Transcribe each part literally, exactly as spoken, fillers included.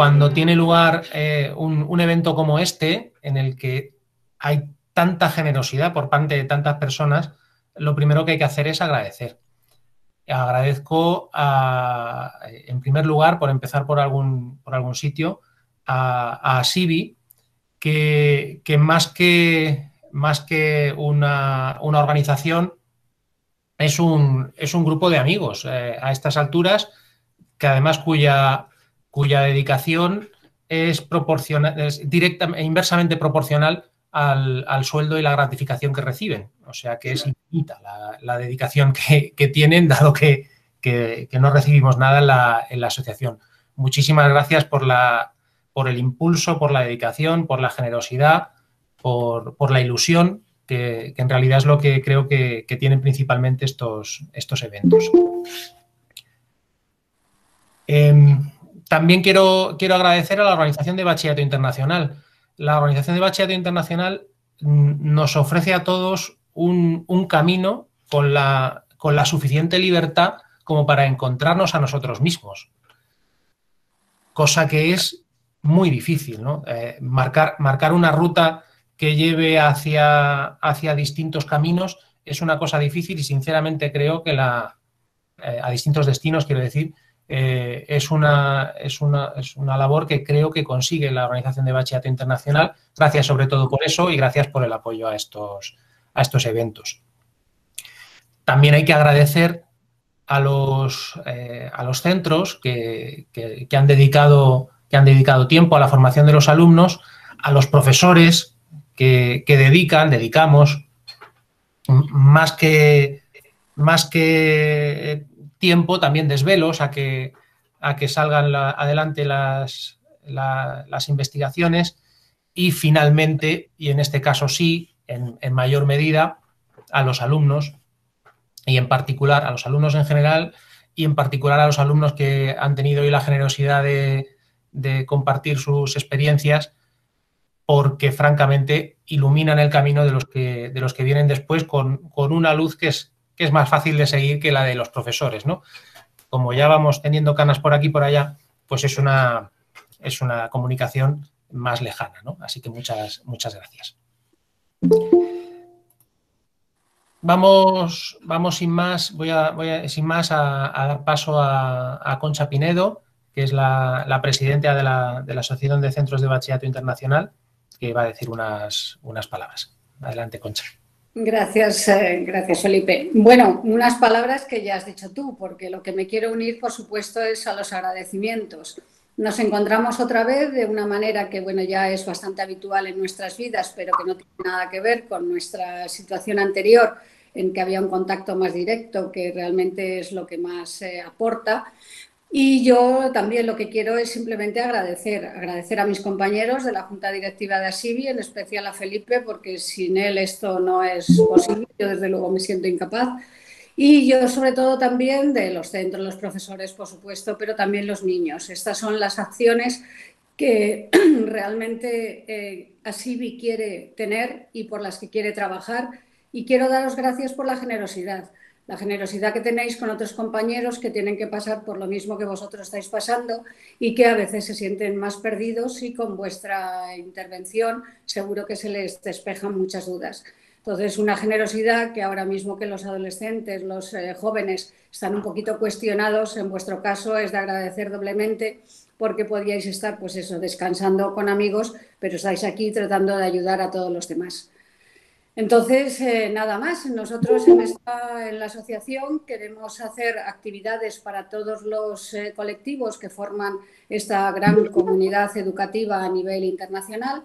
cuando tiene lugar eh, un, un evento como este, en el que hay tanta generosidad por parte de tantas personas, lo primero que hay que hacer es agradecer. Agradezco, a, en primer lugar, por empezar por algún, por algún sitio, a, a Asibi, que, que más que, más que una, una organización, es un, es un grupo de amigos eh, a estas alturas, que además cuya, cuya dedicación es, proporcional, es directa e inversamente proporcional al, al sueldo y la gratificación que reciben. O sea que es infinita la, la dedicación que, que tienen, dado que, que, que no recibimos nada en la, en la asociación. Muchísimas gracias por, la, por el impulso, por la dedicación, por la generosidad, por, por la ilusión, que, que en realidad es lo que creo que, que tienen principalmente estos, estos eventos. Eh, también quiero, quiero agradecer a la Organización de Bachillerato Internacional. La Organización de Bachillerato Internacional nos ofrece a todos un, un camino con la, con la suficiente libertad como para encontrarnos a nosotros mismos, cosa que es muy difícil, ¿no? Eh, marcar, marcar una ruta que lleve hacia, hacia distintos caminos es una cosa difícil y sinceramente creo que la, eh, a distintos destinos, quiero decir, eh, es, una, es, una, es una labor que creo que consigue la Organización de Bachillerato Internacional. Gracias sobre todo por eso y gracias por el apoyo a estos, a estos eventos. También hay que agradecer a los, eh, a los centros que, que, que, han dedicado, que han dedicado tiempo a la formación de los alumnos, a los profesores que, que dedican, dedicamos más que, más que tiempo, también desvelos a que, a que salgan la, adelante las, la, las investigaciones y finalmente, y en este caso sí, en, en mayor medida, a los alumnos y en particular a los alumnos en general y en particular a los alumnos que han tenido hoy la generosidad de, de compartir sus experiencias, porque francamente iluminan el camino de los que, de los que vienen después con, con una luz que es, que es más fácil de seguir que la de los profesores, ¿no? Como ya vamos teniendo canas por aquí y por allá, pues es una, es una comunicación más lejana, ¿no? Así que muchas, muchas gracias. Vamos, vamos sin más, voy a, voy a, sin más a, a dar paso a, a Concha Pinedo, que es la, la presidenta de la, de la Asociación de Centros de Bachillerato Internacional, que va a decir unas, unas palabras. Adelante, Concha. Gracias, eh, gracias, Felipe. Bueno, unas palabras que ya has dicho tú, porque lo que me quiero unir, por supuesto, es a los agradecimientos. Nos encontramos otra vez de una manera que, bueno, ya es bastante habitual en nuestras vidas, pero que no tiene nada que ver con nuestra situación anterior, en que había un contacto más directo, que realmente es lo que más eh, aporta. Y yo también lo que quiero es simplemente agradecer, agradecer a mis compañeros de la Junta Directiva de Asibi, en especial a Felipe, porque sin él esto no es posible, yo desde luego me siento incapaz. Y yo sobre todo también de los centros, los profesores, por supuesto, pero también los niños. Estas son las acciones que realmente eh, Asibi quiere tener y por las que quiere trabajar. Y quiero daros gracias por la generosidad. La generosidad que tenéis con otros compañeros que tienen que pasar por lo mismo que vosotros estáis pasando y que a veces se sienten más perdidos y con vuestra intervención seguro que se les despejan muchas dudas. Entonces, una generosidad que ahora mismo que los adolescentes, los eh, jóvenes están un poquito cuestionados, en vuestro caso es de agradecer doblemente porque podíais estar, pues eso, descansando con amigos, pero estáis aquí tratando de ayudar a todos los demás. Entonces, eh, nada más. Nosotros en, esta, en la asociación queremos hacer actividades para todos los eh, colectivos que forman esta gran comunidad educativa a nivel internacional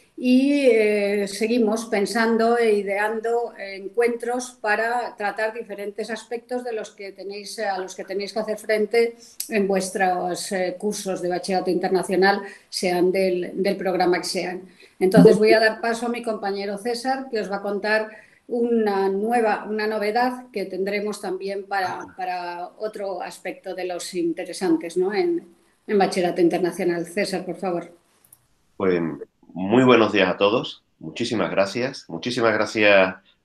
y eh, seguimos pensando e ideando encuentros para tratar diferentes aspectos de los que tenéis, a los que tenéis que hacer frente en vuestros eh, cursos de bachillerato internacional, sean del, del programa que sean. Entonces voy a dar paso a mi compañero César, que os va a contar una nueva, una novedad que tendremos también para, para otro aspecto de los interesantes, ¿no? en, en bachillerato internacional. César, por favor. Pues muy buenos días a todos. Muchísimas gracias. Muchísimas gracias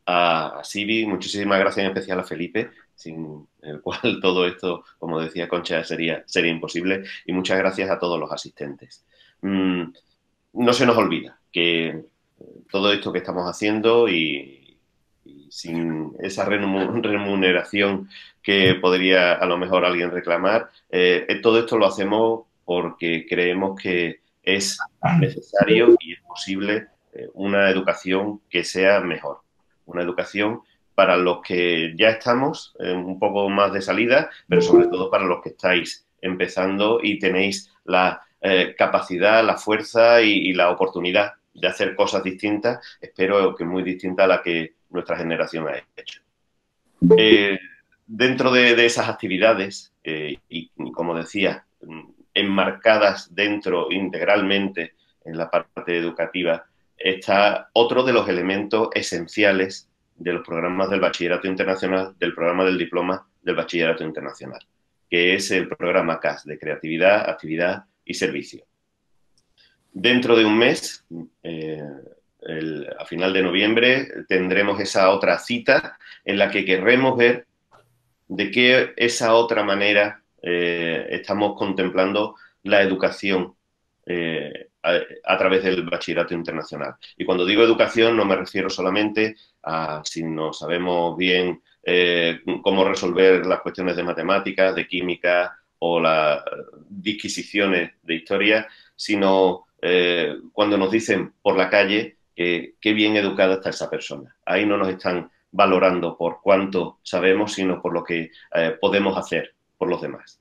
a, a Sibi, muchísimas gracias en especial a Felipe, sin el cual todo esto, como decía Concha, sería, sería imposible, y muchas gracias a todos los asistentes. Mm, no se nos olvida que todo esto que estamos haciendo y, y sin esa remuneración que podría a lo mejor alguien reclamar, eh, todo esto lo hacemos porque creemos que es necesario y es posible eh, una educación que sea mejor, una educación para los que ya estamos eh, un poco más de salida, pero sobre todo para los que estáis empezando y tenéis la eh, capacidad, la fuerza y, y la oportunidad de hacer cosas distintas, espero que muy distintas a la que nuestra generación ha hecho. Eh, dentro de, de esas actividades, eh, y, y como decía, enmarcadas dentro integralmente en la parte educativa, está otro de los elementos esenciales de los programas del Bachillerato Internacional, del programa del Diploma del Bachillerato Internacional, que es el programa C A S, de Creatividad, Actividad y Servicio. Dentro de un mes, eh, el, a final de noviembre, tendremos esa otra cita en la que querremos ver de qué esa otra manera eh, estamos contemplando la educación eh, a, a través del Bachillerato Internacional. Y cuando digo educación no me refiero solamente a si no sabemos bien eh, cómo resolver las cuestiones de matemáticas, de química o las disquisiciones de historia, sino eh, cuando nos dicen por la calle que qué bien educada está esa persona. Ahí no nos están valorando por cuánto sabemos, sino por lo que eh, podemos hacer por los demás.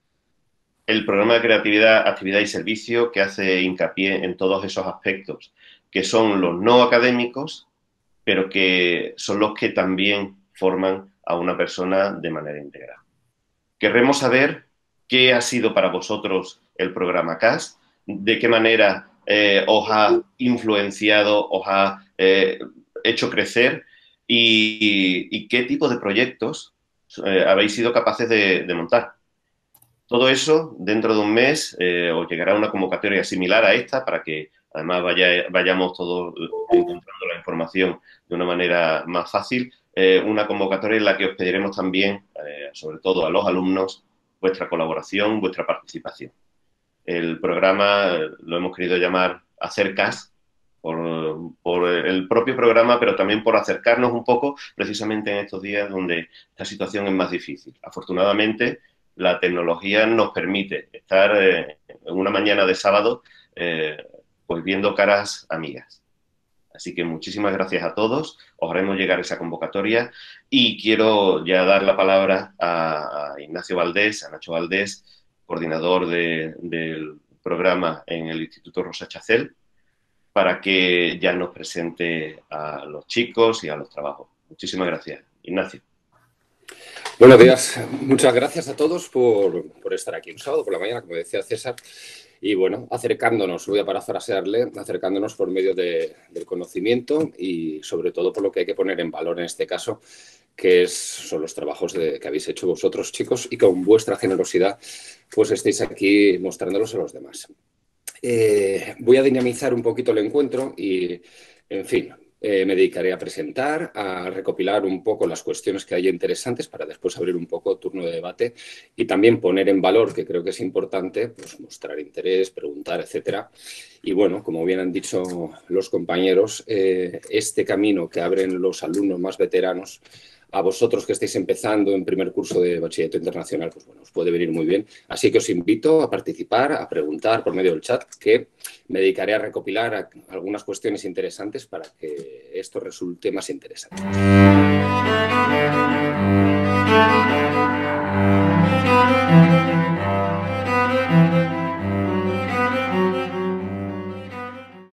El programa de creatividad, actividad y servicio, que hace hincapié en todos esos aspectos, que son los no académicos, pero que son los que también forman a una persona de manera integral. Querremos saber qué ha sido para vosotros el programa C A S, de qué manera eh, os ha influenciado, os ha eh, hecho crecer y, y qué tipo de proyectos eh, habéis sido capaces de, de montar. Todo eso, dentro de un mes, eh, os llegará una convocatoria similar a esta para que además vaya, vayamos todos encontrando la información de una manera más fácil. Eh, una convocatoria en la que os pediremos también, eh, sobre todo a los alumnos, vuestra colaboración, vuestra participación. El programa lo hemos querido llamar Hacer C A S, por, por el propio programa, pero también por acercarnos un poco precisamente en estos días donde esta situación es más difícil. Afortunadamente, la tecnología nos permite estar eh, en una mañana de sábado eh, pues viendo caras amigas. Así que muchísimas gracias a todos, os haremos llegar esa convocatoria y quiero ya dar la palabra a, a Ignacio Valdés, a Nacho Valdés, coordinador de, del programa en el Instituto Rosa Chacel, para que ya nos presente a los chicos y a los trabajos. Muchísimas gracias. Ignacio. Buenos días. Muchas gracias a todos por, por estar aquí un sábado por la mañana, como decía César. Y bueno, acercándonos, voy a parafrasearle, acercándonos por medio de, del conocimiento y sobre todo por lo que hay que poner en valor en este caso, que es, son los trabajos de, que habéis hecho vosotros, chicos, y con vuestra generosidad pues estéis aquí mostrándolos a los demás. Eh, voy a dinamizar un poquito el encuentro y, en fin, eh, me dedicaré a presentar, a recopilar un poco las cuestiones que haya interesantes para después abrir un poco turno de debate y también poner en valor, que creo que es importante, pues mostrar interés, preguntar, etcétera. Y bueno, como bien han dicho los compañeros, eh, este camino que abren los alumnos más veteranos, a vosotros que estáis empezando en primer curso de Bachillerato Internacional, pues bueno, os puede venir muy bien. Así que os invito a participar, a preguntar por medio del chat, que me dedicaré a recopilar a algunas cuestiones interesantes para que esto resulte más interesante.